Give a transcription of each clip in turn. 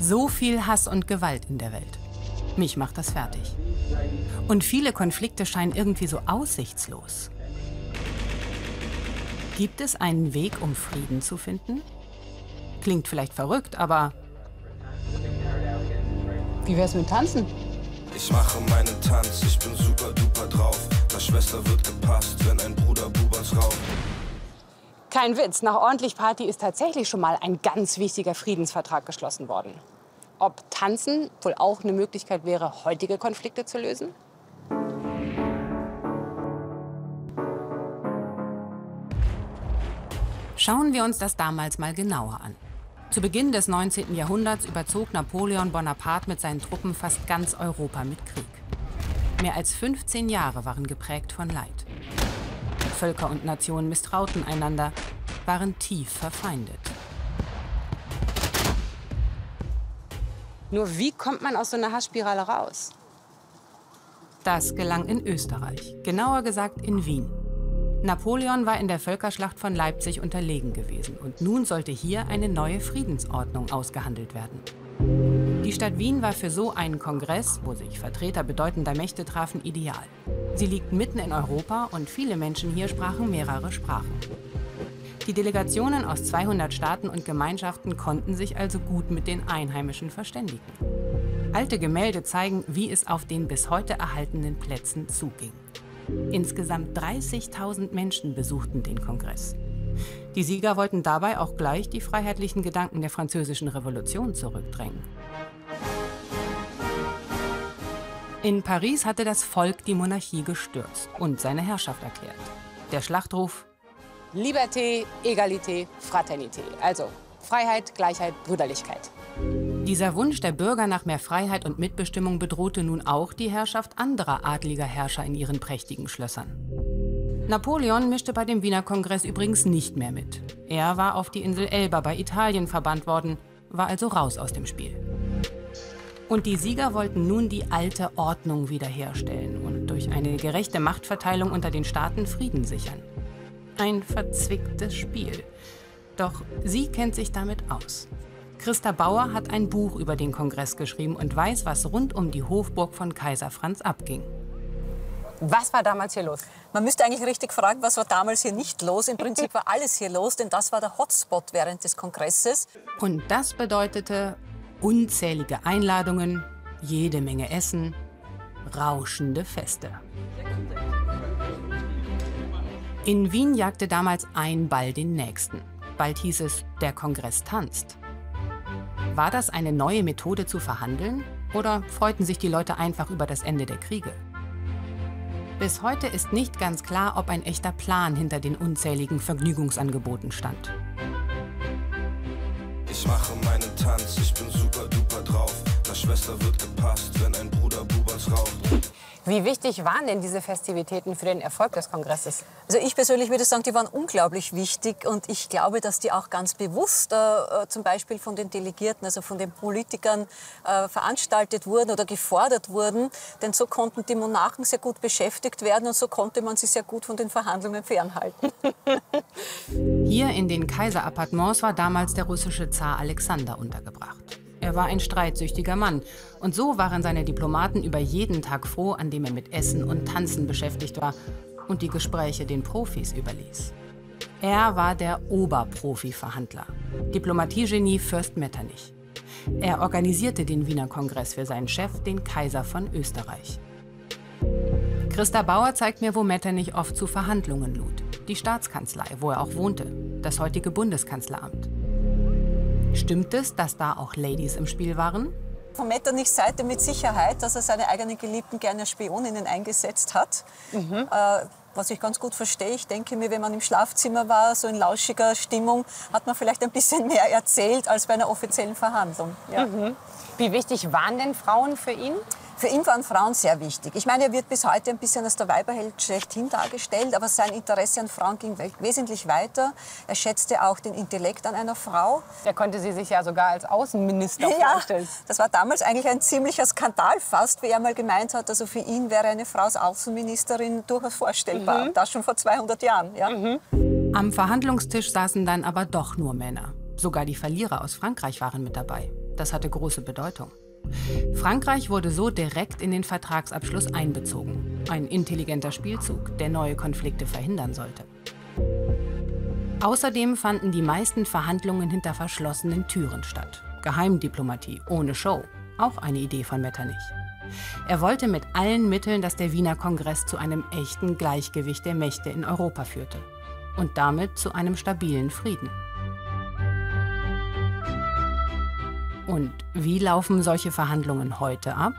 So viel Hass und Gewalt in der Welt. Mich macht das fertig. Und viele Konflikte scheinen irgendwie so aussichtslos. Gibt es einen Weg, um Frieden zu finden? Klingt vielleicht verrückt, aber... Wie wär's mit Tanzen? Ich mache meinen Tanz, ich bin super duper drauf. Der Schwester wird gepasst, wenn ein Bruder Bubas raucht. Kein Witz, nach ordentlich Party ist tatsächlich schon mal ein ganz wichtiger Friedensvertrag geschlossen worden. Ob Tanzen wohl auch eine Möglichkeit wäre, heutige Konflikte zu lösen? Schauen wir uns das damals mal genauer an. Zu Beginn des 19. Jahrhunderts überzog Napoleon Bonaparte mit seinen Truppen fast ganz Europa mit Krieg. Mehr als 15 Jahre waren geprägt von Leid. Völker und Nationen misstrauten einander, waren tief verfeindet. Nur wie kommt man aus so einer Hassspirale raus? Das gelang in Österreich, genauer gesagt in Wien. Napoleon war in der Völkerschlacht von Leipzig unterlegen gewesen und nun sollte hier eine neue Friedensordnung ausgehandelt werden. Die Stadt Wien war für so einen Kongress, wo sich Vertreter bedeutender Mächte trafen, ideal. Sie liegt mitten in Europa und viele Menschen hier sprachen mehrere Sprachen. Die Delegationen aus 200 Staaten und Gemeinschaften konnten sich also gut mit den Einheimischen verständigen. Alte Gemälde zeigen, wie es auf den bis heute erhaltenen Plätzen zuging. Insgesamt 30.000 Menschen besuchten den Kongress. Die Sieger wollten dabei auch gleich die freiheitlichen Gedanken der Französischen Revolution zurückdrängen. In Paris hatte das Volk die Monarchie gestürzt und seine Herrschaft erklärt. Der Schlachtruf: Liberté, Egalité, Fraternité. Also Freiheit, Gleichheit, Brüderlichkeit. Dieser Wunsch der Bürger nach mehr Freiheit und Mitbestimmung bedrohte nun auch die Herrschaft anderer adliger Herrscher in ihren prächtigen Schlössern. Napoleon mischte bei dem Wiener Kongress übrigens nicht mehr mit. Er war auf die Insel Elba bei Italien verbannt worden, war also raus aus dem Spiel. Und die Sieger wollten nun die alte Ordnung wiederherstellen und durch eine gerechte Machtverteilung unter den Staaten Frieden sichern. Ein verzwicktes Spiel. Doch sie kennt sich damit aus. Christa Bauer hat ein Buch über den Kongress geschrieben und weiß, was rund um die Hofburg von Kaiser Franz abging. Was war damals hier los? Man müsste eigentlich richtig fragen, was war damals hier nicht los. Im Prinzip war alles hier los, denn das war der Hotspot während des Kongresses. Und das bedeutete unzählige Einladungen, jede Menge Essen, rauschende Feste. In Wien jagte damals ein Ball den nächsten. Bald hieß es, der Kongress tanzt. War das eine neue Methode zu verhandeln? Oder freuten sich die Leute einfach über das Ende der Kriege? Bis heute ist nicht ganz klar, ob ein echter Plan hinter den unzähligen Vergnügungsangeboten stand. Ich mache meinen Tanz, ich bin super duper drauf. Der Schwester wird gepasst, wenn ein Bruder Bubas raucht. Wie wichtig waren denn diese Festivitäten für den Erfolg des Kongresses? Also ich persönlich würde sagen, die waren unglaublich wichtig und ich glaube, dass die auch ganz bewusst zum Beispiel von den Delegierten, also von den Politikern veranstaltet wurden oder gefordert wurden. Denn so konnten die Monarchen sehr gut beschäftigt werden und so konnte man sie sehr gut von den Verhandlungen fernhalten. Hier in den Kaiserappartements war damals der russische Zar Alexander untergebracht. Er war ein streitsüchtiger Mann und so waren seine Diplomaten über jeden Tag froh, an dem er mit Essen und Tanzen beschäftigt war und die Gespräche den Profis überließ. Er war der Oberprofi-Verhandler, Diplomatiegenie Fürst Metternich. Er organisierte den Wiener Kongress für seinen Chef, den Kaiser von Österreich. Christa Bauer zeigt mir, wo Metternich oft zu Verhandlungen lud. Die Staatskanzlei, wo er auch wohnte, das heutige Bundeskanzleramt. Stimmt es, dass da auch Ladies im Spiel waren? Von Metternichs Seite mit Sicherheit, dass er seine eigenen Geliebten gerne als Spioninnen eingesetzt hat. Was ich ganz gut verstehe. Ich denke mir, wenn man im Schlafzimmer war, so in lauschiger Stimmung, hat man vielleicht ein bisschen mehr erzählt als bei einer offiziellen Verhandlung. Ja. Wie wichtig waren denn Frauen für ihn? Für ihn waren Frauen sehr wichtig. Ich meine, er wird bis heute ein bisschen als der Weiberheld schlechthin dargestellt, aber sein Interesse an Frauen ging wesentlich weiter. Er schätzte auch den Intellekt an einer Frau. Er konnte sie sich ja sogar als Außenminister vorstellen. Das war damals eigentlich ein ziemlicher Skandal fast, wie er mal gemeint hat, also für ihn wäre eine Frau als Außenministerin durchaus vorstellbar. Das schon vor 200 Jahren. Ja. Am Verhandlungstisch saßen dann aber doch nur Männer. Sogar die Verlierer aus Frankreich waren mit dabei. Das hatte große Bedeutung. Frankreich wurde so direkt in den Vertragsabschluss einbezogen. Ein intelligenter Spielzug, der neue Konflikte verhindern sollte. Außerdem fanden die meisten Verhandlungen hinter verschlossenen Türen statt. Geheimdiplomatie ohne Show, auch eine Idee von Metternich. Er wollte mit allen Mitteln, dass der Wiener Kongress zu einem echten Gleichgewicht der Mächte in Europa führte. Und damit zu einem stabilen Frieden. Und wie laufen solche Verhandlungen heute ab?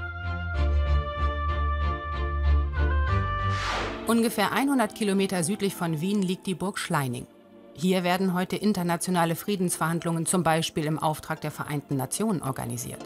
Ungefähr 100 Kilometer südlich von Wien liegt die Burg Schleining. Hier werden heute internationale Friedensverhandlungen zum Beispiel im Auftrag der Vereinten Nationen organisiert.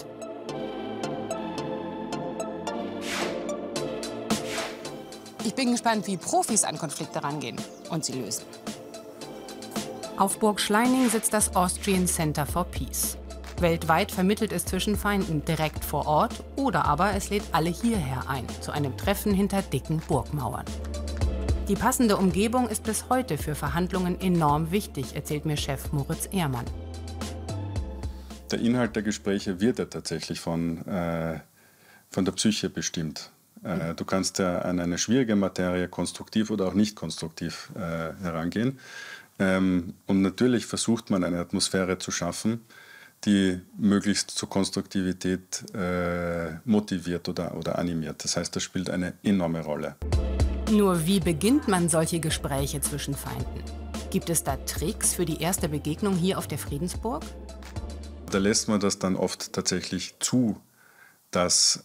Ich bin gespannt, wie Profis an Konflikte rangehen und sie lösen. Auf Burg Schleining sitzt das Austrian Center for Peace. Weltweit vermittelt es zwischen Feinden direkt vor Ort oder aber es lädt alle hierher ein, zu einem Treffen hinter dicken Burgmauern. Die passende Umgebung ist bis heute für Verhandlungen enorm wichtig, erzählt mir Chef Moritz Ehrmann. Der Inhalt der Gespräche wird ja tatsächlich von der Psyche bestimmt. Du kannst ja an eine schwierige Materie konstruktiv oder auch nicht konstruktiv herangehen. Und natürlich versucht man eine Atmosphäre zu schaffen, die möglichst zur Konstruktivität motiviert oder animiert. Das heißt, das spielt eine enorme Rolle. Nur wie beginnt man solche Gespräche zwischen Feinden? Gibt es da Tricks für die erste Begegnung hier auf der Friedensburg? Da lässt man das dann oft tatsächlich zu, dass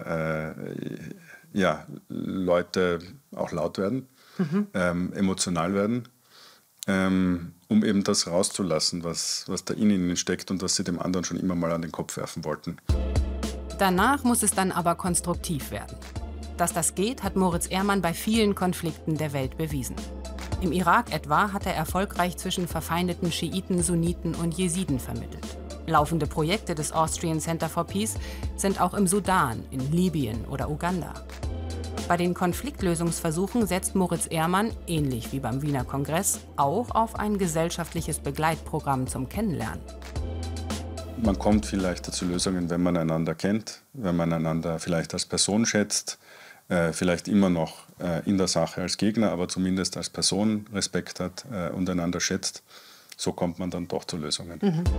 Leute auch laut werden, emotional werden, um eben das rauszulassen, was da in ihnen steckt und was sie dem anderen schon immer mal an den Kopf werfen wollten. Danach muss es dann aber konstruktiv werden. Dass das geht, hat Moritz Ehrmann bei vielen Konflikten der Welt bewiesen. Im Irak etwa hat er erfolgreich zwischen verfeindeten Schiiten, Sunniten und Jesiden vermittelt. Laufende Projekte des Austrian Center for Peace sind auch im Sudan, in Libyen oder Uganda. Bei den Konfliktlösungsversuchen setzt Moritz Ehrmann, ähnlich wie beim Wiener Kongress, auch auf ein gesellschaftliches Begleitprogramm zum Kennenlernen. Man kommt viel leichter zu Lösungen, wenn man einander kennt, wenn man einander vielleicht als Person schätzt, vielleicht immer noch in der Sache als Gegner, aber zumindest als Person Respekt hat und einander schätzt. So kommt man dann doch zu Lösungen.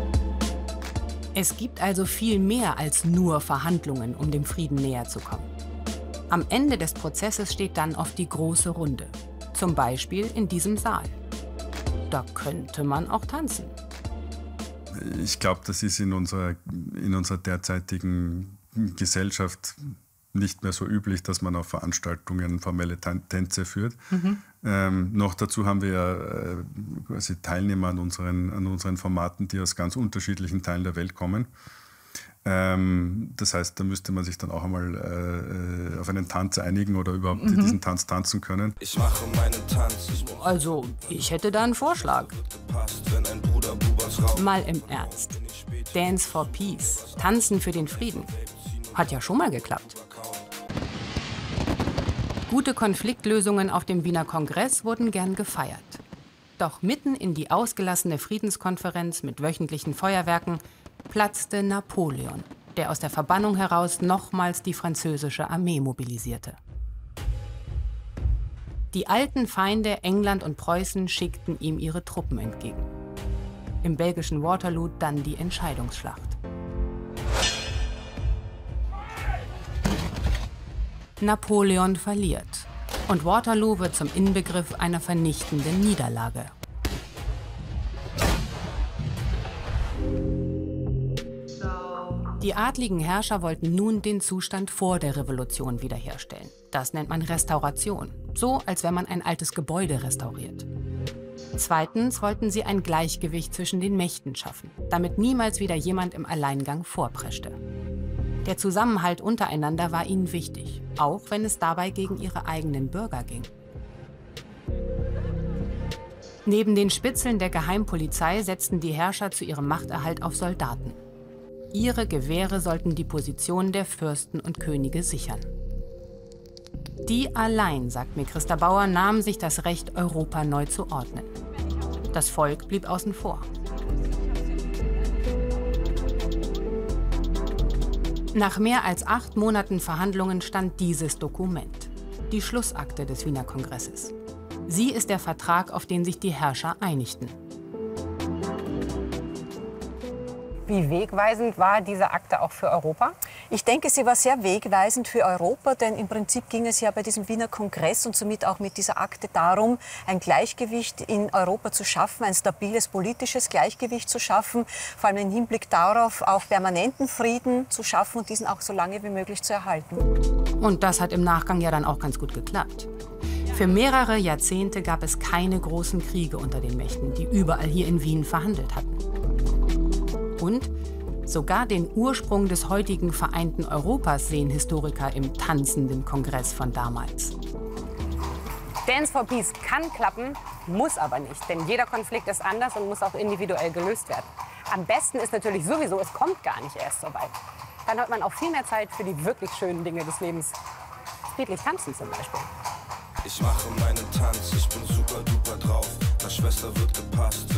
Es gibt also viel mehr als nur Verhandlungen, um dem Frieden näher zu kommen. Am Ende des Prozesses steht dann oft die große Runde. Zum Beispiel in diesem Saal. Da könnte man auch tanzen. Ich glaube, das ist in unserer derzeitigen Gesellschaft nicht mehr so üblich, dass man auf Veranstaltungen formelle Tänze führt. Noch dazu haben wir ja quasi Teilnehmer an unseren Formaten, die aus ganz unterschiedlichen Teilen der Welt kommen. Das heißt, da müsste man sich dann auch einmal auf einen Tanz einigen oder überhaupt diesen Tanz tanzen können. Ich mache meinen Tanz. Also, ich hätte da einen Vorschlag. Mal im Ernst. Dance for Peace, Tanzen für den Frieden. Hat ja schon mal geklappt. Gute Konfliktlösungen auf dem Wiener Kongress wurden gern gefeiert. Doch mitten in die ausgelassene Friedenskonferenz mit wöchentlichen Feuerwerken platzte Napoleon, der aus der Verbannung heraus nochmals die französische Armee mobilisierte. Die alten Feinde England und Preußen schickten ihm ihre Truppen entgegen. Im belgischen Waterloo dann die Entscheidungsschlacht. Napoleon verliert und Waterloo wird zum Inbegriff einer vernichtenden Niederlage. Die adligen Herrscher wollten nun den Zustand vor der Revolution wiederherstellen. Das nennt man Restauration, so als wenn man ein altes Gebäude restauriert. Zweitens wollten sie ein Gleichgewicht zwischen den Mächten schaffen, damit niemals wieder jemand im Alleingang vorpreschte. Der Zusammenhalt untereinander war ihnen wichtig, auch wenn es dabei gegen ihre eigenen Bürger ging. Neben den Spitzeln der Geheimpolizei setzten die Herrscher zu ihrem Machterhalt auf Soldaten. Ihre Gewehre sollten die Position der Fürsten und Könige sichern. Die allein, sagt mir Christa Bauer, nahmen sich das Recht, Europa neu zu ordnen. Das Volk blieb außen vor. Nach mehr als 8 Monaten Verhandlungen stand dieses Dokument, die Schlussakte des Wiener Kongresses. Sie ist der Vertrag, auf den sich die Herrscher einigten. Wie wegweisend war diese Akte auch für Europa? Ich denke, sie war sehr wegweisend für Europa, denn im Prinzip ging es ja bei diesem Wiener Kongress und somit auch mit dieser Akte darum, ein Gleichgewicht in Europa zu schaffen, ein stabiles politisches Gleichgewicht zu schaffen, vor allem im Hinblick darauf, auch permanenten Frieden zu schaffen und diesen auch so lange wie möglich zu erhalten. Und das hat im Nachgang ja dann auch ganz gut geklappt. Für mehrere Jahrzehnte gab es keine großen Kriege unter den Mächten, die überall hier in Wien verhandelt hatten. Und sogar den Ursprung des heutigen vereinten Europas sehen Historiker im tanzenden Kongress von damals. Dance for Peace kann klappen, muss aber nicht. Denn jeder Konflikt ist anders und muss auch individuell gelöst werden. Am besten ist natürlich sowieso, es kommt gar nicht erst so weit. Dann hat man auch viel mehr Zeit für die wirklich schönen Dinge des Lebens. Friedlich tanzen zum Beispiel. Ich mache meinen Tanz, ich bin super duper drauf. Na Schwester wird gepasst.